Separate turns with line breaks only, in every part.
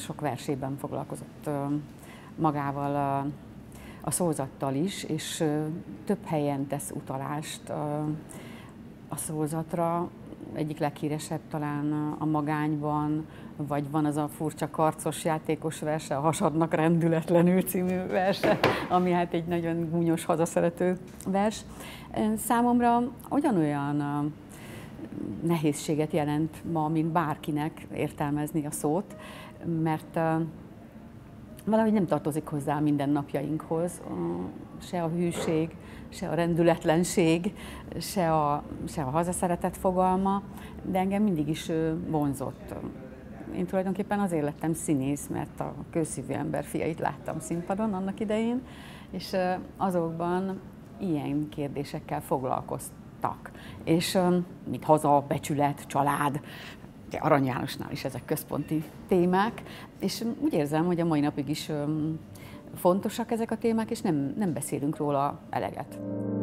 sok versében foglalkozott magával a szózattal is, és több helyen tesz utalást a szózatra. Egyik leghíresebb talán a Magányban, vagy van az a furcsa karcos játékos verse, a Hasadnak rendületlenül című verse, ami hát egy nagyon gúnyos, hazaszerető vers. Számomra ugyanolyan nehézséget jelent ma, mint bárkinek értelmezni a szót, mert valahogy nem tartozik hozzá a mindennapjainkhoz, se a hűség, se a rendületlenség, se a hazaszeretet fogalma, de engem mindig is vonzott. Én tulajdonképpen azért lettem színész, mert a Kőszívű ember fiait láttam színpadon annak idején, és azokban ilyen kérdésekkel foglalkoztak. És mint haza, becsület, család, Arany Jánosnál is ezek központi témák, és úgy érzem, hogy a mai napig is fontosak ezek a témák, és nem beszélünk róla eleget.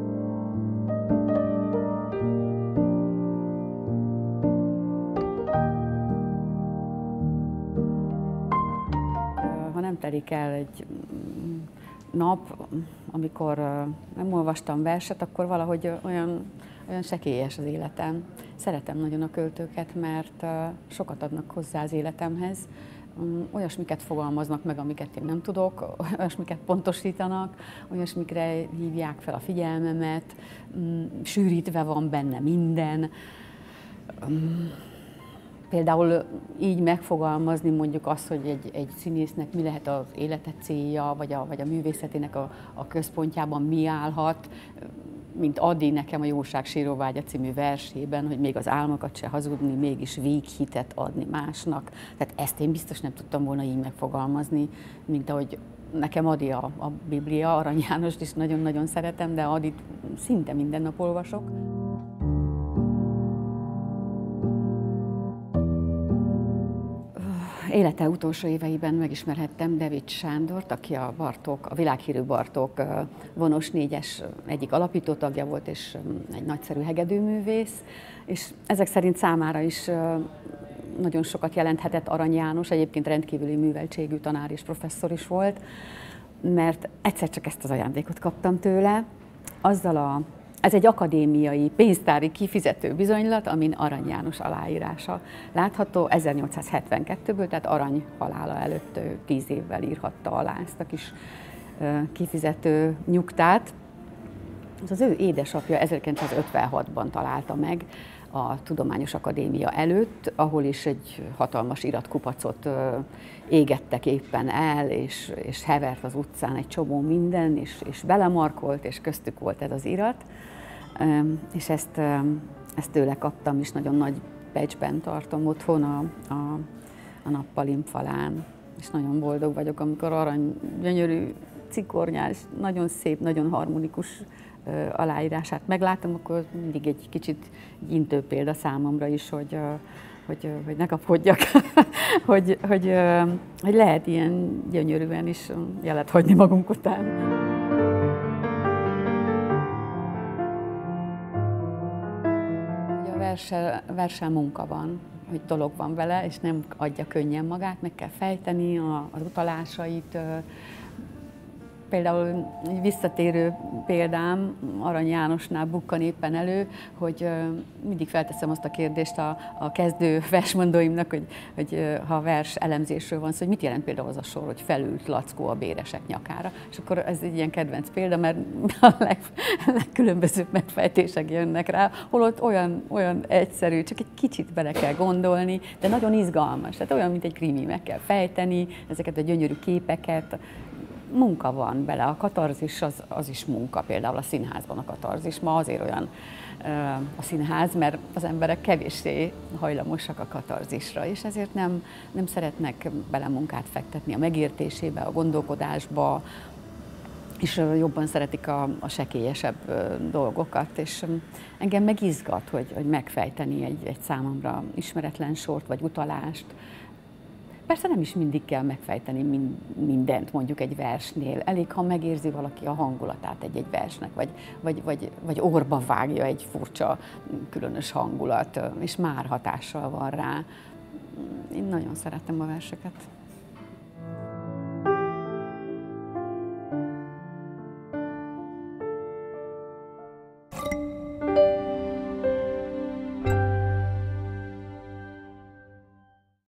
Ha nem telik el egy nap, amikor nem olvastam verset, akkor valahogy olyan sekélyes az életem. Szeretem nagyon a költőket, mert sokat adnak hozzá az életemhez. Olyasmiket fogalmaznak meg, amiket én nem tudok, olyasmiket pontosítanak, olyasmikre hívják fel a figyelmemet, sűrítve van benne minden. Például így megfogalmazni mondjuk azt, hogy egy színésznek mi lehet az élete célja, vagy a művészetének a központjában mi állhat, mint Ady nekem a Jóság síróvágya című versében, hogy még az álmokat se hazudni, mégis véghitet adni másnak. Tehát ezt én biztos nem tudtam volna így megfogalmazni, mint ahogy nekem Ady a Biblia, Arany Jánost is nagyon-nagyon szeretem, de Adyt szinte minden nap olvasok. Élete utolsó éveiben megismerhettem Devics Sándort, aki a világhírű Bartók Vonos 4-es egyik alapító tagja volt, és egy nagyszerű hegedűművész, és ezek szerint számára is nagyon sokat jelenthetett Arany János, egyébként rendkívüli műveltségű tanár és professzor is volt, mert egyszer csak ezt az ajándékot kaptam tőle, ez egy akadémiai, pénztári kifizető bizonylat, amin Arany János aláírása látható 1872-ből, tehát Arany halála előtt 10 évvel írhatta alá ezt a kis kifizető nyugtát. Ez az ő édesapja 1956-ban találta meg a Tudományos Akadémia előtt, ahol is egy hatalmas iratkupacot égettek éppen el, és hevert az utcán egy csomó minden, és belemarkolt, és köztük volt ez az irat. És ezt tőle kaptam, és nagyon nagy becsben tartom otthon a nappaliim falán. És nagyon boldog vagyok, amikor Arany gyönyörű, cikornyás, nagyon szép, nagyon harmonikus aláírását meglátom, akkor mindig egy kicsit intő példa számomra is, hogy ne kapkodjak, hogy lehet ilyen gyönyörűen is jelet hagyni magunk után. A verssel munka van, hogy dolog van vele, és nem adja könnyen magát, meg kell fejteni az utalásait. Például egy visszatérő példám Arany Jánosnál bukkan éppen elő, hogy mindig felteszem azt a kérdést a kezdő versmondóimnak, hogy ha vers elemzésről van szó, hogy mit jelent például az a sor, hogy felült Lackó a béresek nyakára. És akkor ez egy ilyen kedvenc példa, mert a legkülönbözőbb megfejtések jönnek rá, holott olyan egyszerű, csak egy kicsit bele kell gondolni, de nagyon izgalmas. Tehát olyan, mint egy krimi, meg kell fejteni ezeket a gyönyörű képeket. Munka van bele, a katarzis az is munka, például a színházban a katarzis. Ma azért olyan a színház, mert az emberek kevéssé hajlamosak a katarzisra, és ezért nem szeretnek bele munkát fektetni a megértésébe, a gondolkodásba, és jobban szeretik a sekélyesebb dolgokat, és engem meg izgat, hogy megfejteni egy számomra ismeretlen sort vagy utalást. Persze nem is mindig kell megfejteni mindent mondjuk egy versnél. Elég, ha megérzi valaki a hangulatát egy versnek, vagy orba vágja egy furcsa, különös hangulat, és már hatással van rá. Én nagyon szeretem a verseket.